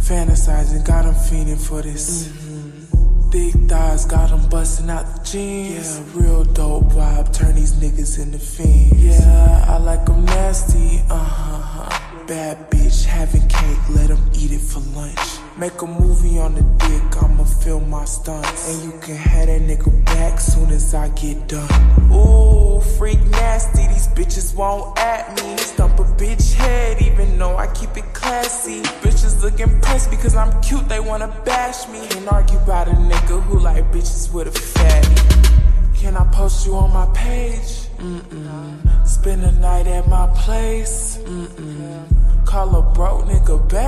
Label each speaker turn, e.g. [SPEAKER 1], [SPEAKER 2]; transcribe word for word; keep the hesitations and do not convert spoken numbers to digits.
[SPEAKER 1] Fantasizing, got them fiending for this. Mm-hmm. Thick thighs, got them busting out the jeans. Yeah, real dope vibe, turn these niggas into fiends. Yeah, I like them nasty, uh-huh. Bad bitch, having cake, let them eat it for lunch. Make a movie on the dick, I'ma film my stunts. And you can have that nigga back soon as I get done. Ooh, freak nasty, these bitches won't at me. Stump a bitch head, even though I keep it classy. Bitches look impressed because I'm cute, they wanna bash me. Can't argue about a nigga who like bitches with a fatty. Can I post you on my page? Mm-mm. Spend the night at my place? Mm-mm. Call a broke nigga back.